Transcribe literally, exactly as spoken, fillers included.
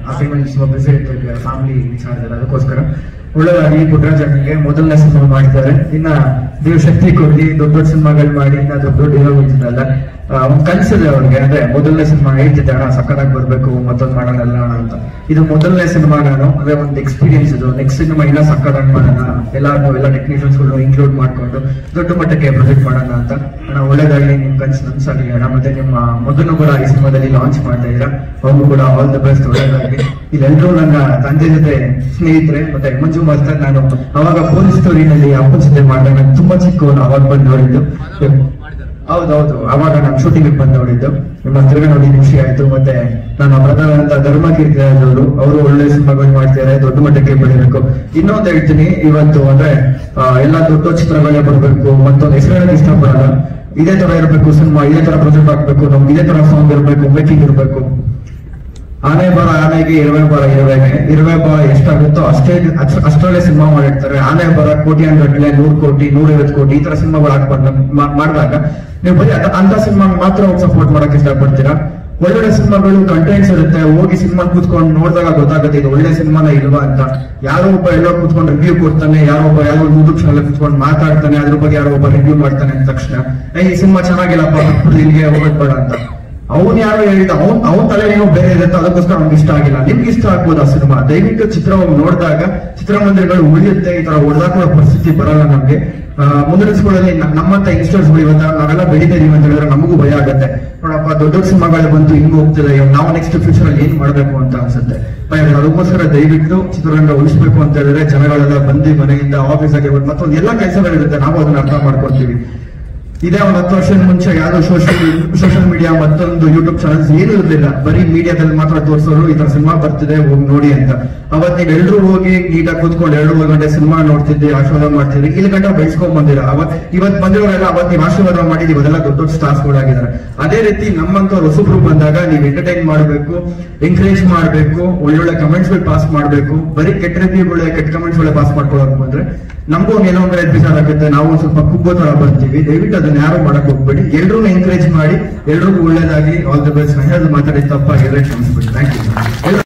ಆ ಟೈಮಲ್ಲಿ ಸ್ವಲ್ಪ ಬಿಸಿ ಇರ್ತಿದ್ದೆ ಫ್ಯಾಮಿಲಿ ವಿಚಾರದಲ್ಲಿ. ಅದಕ್ಕೋಸ್ಕರ ಒಳ್ಳೆದಾಗಿ ಪುಟ್ಟರಾಜ್ ಅಣ್ಣನಿಗೆ ಮೊದಲನೇ ಸಿನಿಮಾ ಮಾಡಿದ್ದಾರೆ. ಇನ್ನ ದೇವ್ ಶಕ್ತಿ ಕೊಡ್ಲಿ, ದೊಡ್ಡ ದೊಡ್ಡ ಸಿನಿಮಾಗಳು ಮಾಡಿ ಇನ್ನ ದೊಡ್ಡ ದೊಡ್ಡ ಹೀರೋ ಇದ್ದಲ್ಲ ಒಂದ್ ಕನ್ಸಿದೆ ಅವ್ರಿಗೆ. ಅಂದ್ರೆ ಮೊದಲನೇ ಸಿನಿಮಾ ಹೇಳ್ತಿದ್ದೆ ಅಣ್ಣ ಸಕ್ಕತ್ತಾಗಿ ಬರ್ಬೇಕು ಮತ್ತೊಂದು ಮಾಡೋಣ ಅಂತ. ಇದು ಮೊದಲನೇ ಸಿನಿಮಾ ನಾನು ಅದೇ ಒಂದು ಎಕ್ಸ್ಪೀರಿಯನ್ಸ್. ಇದು ನೆಕ್ಸ್ಟ್ ಸಿನಿಮಾ ಇಲ್ಲ ಸಕ್ಕತ್ತಾಗಿ ಮಾಡೋಣ, ಎಲ್ಲಾರು ಎಲ್ಲ ಟೆಕ್ನಿಷಿಯನ್ಸ್ ಗಳು ಇನ್ಕ್ಲೂಡ್ ಮಾಡ್ಕೊಂಡು ದೊಡ್ಡ ಮಟ್ಟಕ್ಕೆ ಪ್ರೊಜೆಕ್ಟ್ ಮಾಡೋಣ ಅಂತ. ಅಣ್ಣ ಒಳ್ಳೇದಾಗಿ ನಿಮ್ ಕನ್ಸು ನನ್ಸಾಗಿ ಅಣ್ಣ. ಮತ್ತೆ ನಿಮ್ಮ ಮೊದಲು ಕೂಡ ಈ ಸಿನಿಮಾದಲ್ಲಿ ಲಾಂಚ್ ಮಾಡ್ತಾ ಇದ್ದೀರಾ, ಅವ್ರು ಕೂಡ ಆಲ್ ದ ಬೆಸ್ಟ್. ಒಳ್ಳೇದಾಗಿ ಇಲ್ಲೆಲ್ಲರೂ ನನ್ನ ತಂದೆ ಜೊತೆ ಸ್ನೇಹಿತರೆ. ಮತ್ತೆ ಮಂಜು ಮಾಸ್ತರ್ ನಾನು ಅವಾಗ ಪೊಲೀಸ್ ಸ್ಟೋರಿನಲ್ಲಿ ಅಪ್ಪನ ಜೊತೆ ಮಾಡಿದಾಗ ನಾನು ತುಂಬಾ ಚಿಕ್ಕವನು ಅವಾಗ ಬಂದು ನೋಡಿದ್ದು. ಹೌದೌದು, ಅವಾಗ ನಾನು ಶೂಟಿಂಗ್ ಬಂದು ನೋಡಿದ್ದು. ನಿಮ್ಮ ತಿರುಗ ನೋಡಿ ಖುಷಿ ಆಯ್ತು. ಮತ್ತೆ ನನ್ನ ಬ್ರದರ್ ಅಂತ ಧರ್ಮ ಕೀರ್ತಿರಾಜ್ ಅವರು ಅವರು ಒಳ್ಳೆ ಸಿನಿಮಾಗಳು ಮಾಡ್ತಾರೆ, ದೊಡ್ಡ ಮಟ್ಟಕ್ಕೆ ಬೆಳಿಬೇಕು. ಇನ್ನೊಂದು ಹೇಳ್ತೀನಿ, ಇವತ್ತು ಅಂದ್ರೆ ಎಲ್ಲಾ ದೊಡ್ಡ ಚಿತ್ರಗಳೇ ಬರ್ಬೇಕು ಮತ್ತೊಂದು ಹೆಸರು ಇಷ್ಟಪಡಲ್ಲ. ಇದೇ ತರ ಇರ್ಬೇಕು ಸಿನಿಮಾ, ಇದೇ ತರ ಪ್ರಾಜೆಕ್ಟ್ ಹಾಕ್ಬೇಕು, ನಮ್ಗೆ ಇದೇ ತರ ಸಾಂಗ್ ಇರ್ಬೇಕು, ಮೇಕಿಂಗ್ ಇರ್ಬೇಕು. ಆನೆ ಬರ ಆನೆಗೆ ಇರುವೆ ಬರ ಇರುವೆಗೆ, ಇರುವೆ ಬರ ಎಷ್ಟಾಗುತ್ತೋ ಅಷ್ಟೇ ಅಷ್ಟರಲ್ಲೇ ಸಿನಿಮಾ ಮಾಡಿರ್ತಾರೆ. ಆನೆ ಬರ ಕೋಟಿ ಗಟ್ಟಲೆ, ನೂರ್ ಕೋಟಿ ನೂರೈವತ್ತು ಕೋಟಿ ಈ ತರ ಸಿನಿಮಾಗಳು ಹಾಕ್ಬಾರ್ದು. ಮಾಡಿದಾಗ ನೀವು ಬರೀ ಅಂತ ಸಿನಿಮಾ ಮಾತ್ರ ಹೋಗಿ ಸಪೋರ್ಟ್ ಮಾಡಕ್ ಇಷ್ಟಪಡ್ತೀರಾ. ಒಳ್ಳೊಳ್ಳೆ ಸಿನಿಮಾಗಳು ಕಂಟೆಂಟ್ಸ್ ಇರುತ್ತೆ, ಹೋಗಿ ಸಿನಿಮಾ ಕೂತ್ಕೊಂಡು ನೋಡಿದಾಗ ಗೊತ್ತಾಗುತ್ತೆ ಇದು ಒಳ್ಳೆ ಸಿನಿಮಾನ ಇಲ್ವಾ ಅಂತ. ಯಾರೋ ಒಬ್ಬ ಎಲ್ಲೋ ಕೂತ್ಕೊಂಡು ರಿವ್ಯೂ ಕೊಡ್ತಾನೆ, ಯಾರೋ ಒಬ್ಬ ಯಾರೋ ಯೂಟ್ಯೂಬ್ ಚಾನಲ್ ಕೂತ್ಕೊಂಡು ಮಾತಾಡ್ತಾನೆ, ಅದ್ರ ಬಗ್ಗೆ ಯಾರೋ ಒಬ್ಬ ರಿವ್ಯೂ ಮಾಡ್ತಾನೆ ಅಂದ ತಕ್ಷಣ ಈ ಸಿನಿಮಾ ಚೆನ್ನಾಗಿಲ್ಲಪ್ಪ ಇಲ್ಲಿಗೆ ಹೋಗ್ಬೇಡ ಅಂತ. ಅವ್ನು ಯಾರೋ ಹೇಳಿದ ಅವ್ನ್ ಅವ್ನ ತಲೆ ಏನೋ ಬೇರೆ ಇರುತ್ತೆ, ಅದಕ್ಕೋಸ್ಕರ ಅವ್ನಿಗೆ ಇಷ್ಟ ಆಗಿಲ್ಲ. ನಿಮ್ಗೆ ಇಷ್ಟ ಆಗ್ಬೋದು ಆ ಸಿನಿಮಾ. ದಯವಿಟ್ಟು ಚಿತ್ರವನ್ನು ನೋಡಿದಾಗ ಚಿತ್ರಮಂದಿರಗಳು ಉಳಿಯುತ್ತೆ, ಈ ತರ ಹೊಡೆದಾಕುವ ಪರಿಸ್ಥಿತಿ ಬರಲ್ಲ ನಮ್ಗೆ. ಮುಂದಿನ ದಿವಸಗಳಲ್ಲಿ ನಮ್ಮಂತ ಯಂಗ್ಸ್ಟರ್ಸ್ ಇವತ್ತ ನಾವೆಲ್ಲ ಬೆಳೀತಾ ಇದೀವಿ ಅಂತ ಹೇಳಿದ್ರೆ ನಮಗೂ ಭಯ ಆಗುತ್ತೆ. ನೋಡಪ್ಪ ದೊಡ್ಡ ದೊಡ್ಡ ಸಿನಿಮಾಗಳು ಬಂತು ಹಿಂಗ್ ಹೋಗ್ತಿದೆ, ನಾವು ನೆಕ್ಸ್ಟ್ ಫ್ಯೂಚರ್ ಅಲ್ಲಿ ಏನ್ ಮಾಡ್ಬೇಕು ಅಂತ ಅನ್ಸುತ್ತೆ. ಅದಕ್ಕೋಸ್ಕರ ದಯವಿಟ್ಟು ಚಿತ್ರರಂಗ ಉಳಿಸ್ಬೇಕು ಅಂತ ಹೇಳಿದ್ರೆ ಜನಗಳೆಲ್ಲ ಬಂದು ಮನೆಯಿಂದ ಆಫೀಸ್ ಆಗಿ ಮತ್ತೊಂದು ಎಲ್ಲಾ ಕೆಲಸಗಳಿರುತ್ತೆ, ನಾವು ಅದನ್ನ ಅರ್ಥ ಮಾಡ್ಕೊಳ್ತೀವಿ. ಇದೇ ಒಂದು ಹತ್ತು ವರ್ಷದ ಮುಂಚೆ ಯಾವ್ದೋ ಸೋಷಿಯಲ್ ಸೋಷಿಯಲ್ ಮೀಡಿಯಾ ಮತ್ತೊಂದು ಯೂಟ್ಯೂಬ್ ಚಾನಲ್ಸ್ ಏನು ಇರಲಿಲ್ಲ, ಬರೀ ಮೀಡಿಯಾದಲ್ಲಿ ಮಾತ್ರ ತೋರಿಸೋರು ಈ ತರ ಸಿನಿಮಾ ಬರ್ತಿದೆ ಹೋಗಿ ನೋಡಿ ಅಂತ. ಅವತ್ ನೀವು ಎಲ್ರು ಹೋಗಿ ನೀಟಾಗಿ ಕೂತ್ಕೊಂಡು ಎರಡು ಮೂರು ಗಂಟೆ ಸಿನಿಮಾ ನೋಡ್ತಿದ್ದೆ, ಆಶೀರ್ವಾದ ಮಾಡ್ತಿದ್ರಿ, ಇಲ್ಲಿ ಗಂಟೆ ಬೆಳೆಸ್ಕೊಂಡ್ ಬಂದಿರ. ಅವತ್ ಇವತ್ ಬಂದಿರೋರೆಲ್ಲ ಅವತ್ ನೀವು ಆಶೀರ್ವಾದ ಮಾಡಿದೀವಿ, ಅದೆಲ್ಲ ದೊಡ್ಡ ದೊಡ್ಡ ಸ್ಟಾರ್ಸ್ ಆಗಿದ್ದಾರೆ. ಅದೇ ರೀತಿ ನಮ್ಮಂತ ಹೊಸಬ್ರು ಬಂದಾಗ ನೀವು ಎಂಟರ್ಟೈನ್ ಮಾಡಬೇಕು, ಎಂಕರೇಜ್ ಮಾಡಬೇಕು, ಒಳ್ಳೊಳ್ಳೆ ಕಮೆಂಟ್ಸ್ ಗಳು ಪಾಸ್ ಮಾಡಬೇಕು. ಬರೀ ಕೆಟ್ಟ ರಿವ್ಯೂಗಳೇ ಕೆಟ್ಟ ಕಮೆಂಟ್ಸ್ ಗಳೇ ಪಾಸ್ ಮಾಡ್ಕೊಳಕ್ ಬಂದ್ರೆ ನಮಗೂ ಏನೋ ಒಂದು ಎಪಿಸೋಡ್ ಆಗುತ್ತೆ, ನಾವು ಒಂದು ಸ್ವಲ್ಪ ಕುಗ್ಗೋ ತರ ಬರ್ತೀವಿ. ದಯವಿಟ್ಟು ಅದನ್ನ ಯಾರು ಮಾಡಕ್ ಹೋಗ್ಬೇಡಿ, ಎಲ್ರೂ ಎಂಕರೇಜ್ ಮಾಡಿ, ಎಲ್ರಿಗೂ ಒಳ್ಳೇದಾಗಿ ಆಲ್ ದ ಬೆಸ್ಟ್. ಮಾತಾಡಿ ತಪ್ಪಾಗಿದ್ರೆ ಕ್ಷಮಿಸ್ಬಿಡಿ. Thank you.